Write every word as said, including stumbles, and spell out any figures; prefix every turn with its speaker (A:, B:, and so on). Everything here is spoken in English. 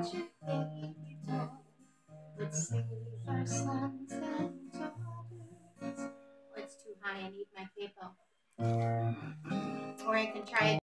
A: future baby doll would save our sons and daughters. Oh, it's too high. I need my capo. Or I can try it.